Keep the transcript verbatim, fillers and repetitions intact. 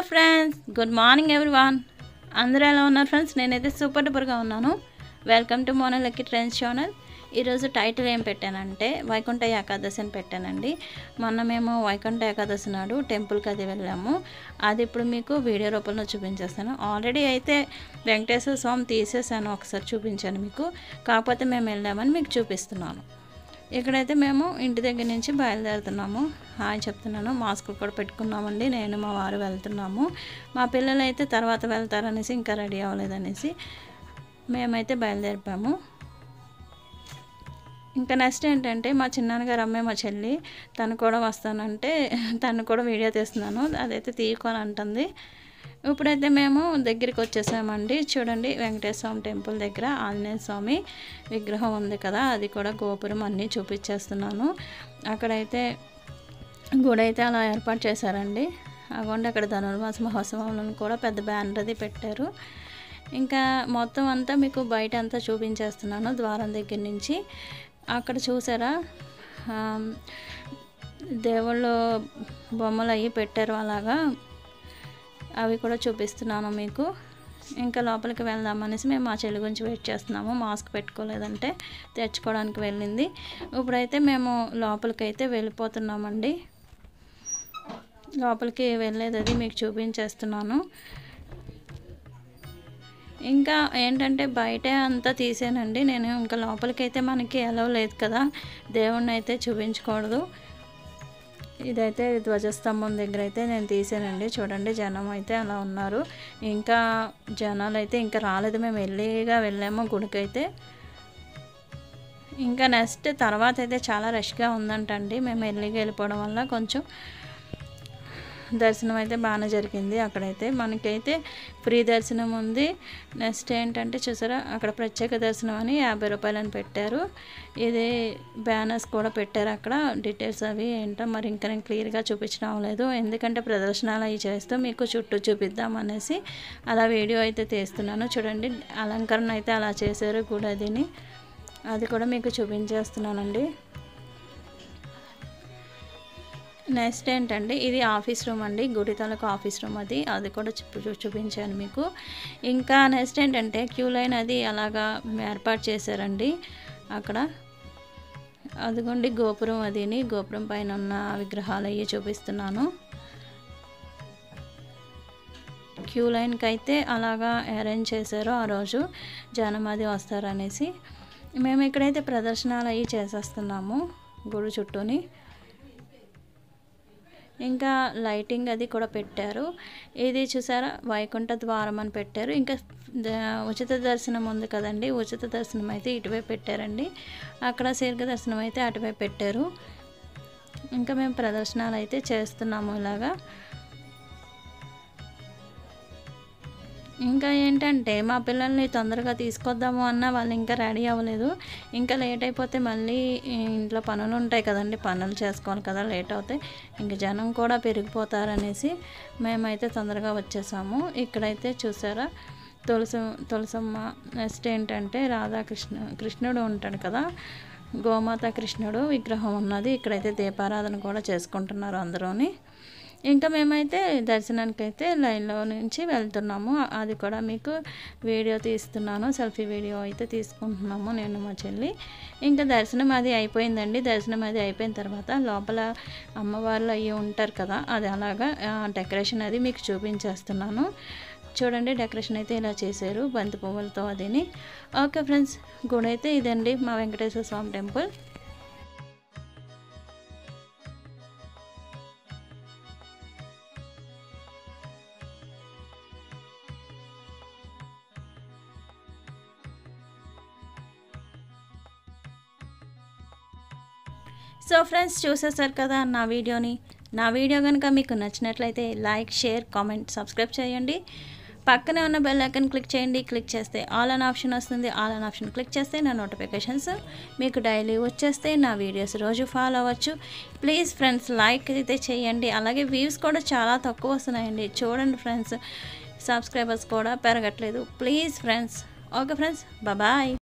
Friends, good morning everyone. అందరూ ఎలా ఉన్నారు ఫ్రెండ్స్? నేనైతే సూపర్ డూపర్గా ఉన్నాను. Welcome to Mona lucky trends channel. ఈరోజు టైటిల్ ఏం పెట్టానంటే వైకుంఠ ఏకాదశి అని పెట్టానండి. మొన్న మేము వైకుంఠ ఏకాదశి నాడు టెంపుల్కి అది వెళ్ళాము. అది ఇప్పుడు మీకు వీడియో రూపంలో చూపించేస్తాను. ఆల్రెడీ అయితే వెంకటేశ్వర స్వామి తీసేసాను, ఒకసారి చూపించాను మీకు. కాకపోతే మేము వెళ్ళామని మీకు చూపిస్తున్నాను. ఇక్కడైతే మేము ఇంటి దగ్గర నుంచి బయలుదేరుతున్నాము. హాయ్ చెప్తున్నాను. మాస్క్ కూడా పెట్టుకున్నామండి. నేను మా వారు వెళ్తున్నాము. మా పిల్లలు అయితే తర్వాత వెళ్తారనేసి ఇంకా రెడీ అవ్వలేదనేసి మేమైతే బయలుదేరిపాము. ఇంకా నెక్స్ట్ ఏంటంటే మా చిన్నాన్నగారు అమ్మాయి మా చెల్లి తను కూడా వస్తానంటే తను కూడా వీడియో తీస్తున్నాను. అదైతే తీయకొని అంటుంది. ఇప్పుడైతే మేము దగ్గరికి వచ్చేసామండి. చూడండి, వెంకటేశ్వర స్వామి టెంపుల్ దగ్గర ఆంజనేయ స్వామి విగ్రహం ఉంది కదా, అది కూడా గోపురం అన్నీ చూపించేస్తున్నాను. అక్కడైతే గుడి అయితే అలా ఏర్పాటు చేశారండి. అగోండి అక్కడ ధనుర్మాస మహోత్సవాలను కూడా పెద్ద బ్యానర్ అది పెట్టారు. ఇంకా మొత్తం అంతా మీకు బయట అంతా చూపించేస్తున్నాను, ద్వారం దగ్గర నుంచి. అక్కడ చూసారా దేవుళ్ళు బొమ్మలు అవి పెట్టారు, అలాగా అవి కూడా చూపిస్తున్నాను మీకు. ఇంకా లోపలికి వెళ్దామనేసి మేము మా చెల్లి గురించి వెయిట్ చేస్తున్నాము. మాస్క్ పెట్టుకోలేదంటే తెచ్చుకోవడానికి వెళ్ళింది. ఇప్పుడైతే మేము లోపలికి అయితే వెళ్ళిపోతున్నామండి. లోపలికి వెళ్ళేది అది మీకు చూపించేస్తున్నాను. ఇంకా ఏంటంటే బయట అంతా తీసానండి నేను. ఇంకా లోపలికి అయితే మనకి ఎలవ్ లేదు కదా, దేవుణ్ణి అయితే చూపించకూడదు. ఇదైతే ధ్వజస్తంభం దగ్గర అయితే నేను తీసానండి. చూడండి, జనం అయితే అలా ఉన్నారు. ఇంకా జనాలు అయితే ఇంకా రాలేదు. మేము ఎర్లీగా వెళ్ళాము గుడికి అయితే. ఇంకా నెక్స్ట్ తర్వాత అయితే చాలా రష్గా ఉందంటండి. మేము ఎర్లీగా వెళ్ళిపోవడం వల్ల కొంచెం దర్శనం అయితే బాగానే జరిగింది. అక్కడైతే మనకైతే ఫ్రీ దర్శనం ఉంది. నెక్స్ట్ ఏంటంటే చూసారా, అక్కడ ప్రత్యేక దర్శనం అని యాభై రూపాయలు అని పెట్టారు. ఇది బ్యానర్స్ కూడా పెట్టారు అక్కడ. డీటెయిల్స్ అవి ఏంటో మరి ఇంకా నేను క్లియర్గా చూపించడం లేదు, ఎందుకంటే ప్రదర్శనలు అవి చేస్తూ మీకు చుట్టూ చూపిద్దాం అనేసి అలా వీడియో అయితే తీస్తున్నాను. చూడండి, అలంకరణ అయితే అలా చేశారు గుడి అదిని, అది కూడా మీకు చూపించేస్తున్నానండి. నెక్స్ట్ ఏంటంటే ఇది ఆఫీస్ రూమ్ అండి, గుడి తాలూకు ఆఫీస్ రూమ్ అది అది కూడా చూ చూపించాను మీకు. ఇంకా నెక్స్ట్ ఏంటంటే క్యూ లైన్ అది అలాగా ఏర్పాటు చేశారండి అక్కడ. అదిగోండి గోపురం అదిని, గోపురం పైన ఉన్న విగ్రహాలు అవి చూపిస్తున్నాను. క్యూ లైన్కి అయితే అలాగా అరేంజ్ చేశారు ఆ రోజు, జనం అది వస్తారనేసి. మేము ఇక్కడైతే ప్రదర్శనలు అవి చేసేస్తున్నాము గుడి చుట్టూని. ఇంకా లైటింగ్ అది కూడా పెట్టారు. ఇది చూసారా, వైకుంఠ ద్వారం అని పెట్టారు. ఇంకా ఉచిత దర్శనం ఉంది కదండి, ఉచిత దర్శనం అయితే ఇటువైపు పెట్టారండి. అక్కడ దీర్ఘ దర్శనం అయితే అటువైపు పెట్టారు. ఇంకా మేము ప్రదర్శనలు అయితే చేస్తున్నాము ఇలాగా. ఇంకా ఏంటంటే మా పిల్లల్ని తొందరగా తీసుకొద్దాము అన్న వాళ్ళు ఇంకా రెడీ అవ్వలేదు. ఇంకా లేట్ అయిపోతే మళ్ళీ ఇంట్లో పనులు ఉంటాయి కదండి, పనులు చేసుకోవాలి కదా, లేట్ అవుతాయి. ఇంకా జనం కూడా పెరిగిపోతారనేసి మేమైతే తొందరగా వచ్చేసాము. ఇక్కడైతే చూసారా తులసి తులసమ్మ. నెక్స్ట్ ఏంటంటే రాధాకృష్ణ కృష్ణుడు ఉంటాడు కదా, గోమాత కృష్ణుడు విగ్రహం ఉన్నది. ఇక్కడైతే దీపారాధన కూడా చేసుకుంటున్నారు అందరూని. ఇంకా మేమైతే దర్శనానికి అయితే లైన్లో నుంచి వెళ్తున్నాము. అది కూడా మీకు వీడియో తీస్తున్నాను, సెల్ఫీ వీడియో అయితే తీసుకుంటున్నాము నేను మా చెల్లి. ఇంకా దర్శనం అది అయిపోయిందండి. దర్శనం అది అయిపోయిన తర్వాత లోపల అమ్మవార్లు అవి ఉంటారు కదా, అది అలాగా డెకరేషన్ అది మీకు చూపించేస్తున్నాను. చూడండి, డెకరేషన్ అయితే ఇలా చేశారు బంతి పువ్వులతో అదిని. ఓకే ఫ్రెండ్స్, గుడి అయితే ఇదండి మా Venkateswara Swamy temple. So friends, చూసేసారు కదా నా వీడియోని. నా వీడియో కనుక మీకు నచ్చినట్లయితే లైక్, షేర్, కామెంట్, సబ్స్క్రైబ్ చేయండి. పక్కనే ఉన్న బెల్ ఐకాన్ క్లిక్ చేయండి. క్లిక్ చేస్తే ఆల్ అన్ ఆప్షన్ వస్తుంది. ఆల్ అన్ ఆప్షన్ క్లిక్ చేస్తే నా నోటిఫికేషన్స్ మీకు డైలీ వచ్చేస్తే నా వీడియోస్ రోజు ఫాలో అవ్వచ్చు. ప్లీజ్ ఫ్రెండ్స్, లైక్ అయితే చేయండి. అలాగే వ్యూస్ కూడా చాలా తక్కువ వస్తున్నాయండి. చూడండి ఫ్రెండ్స్, సబ్స్క్రైబర్స్ కూడా పెరగట్లేదు. Please friends. Okay friends, bye.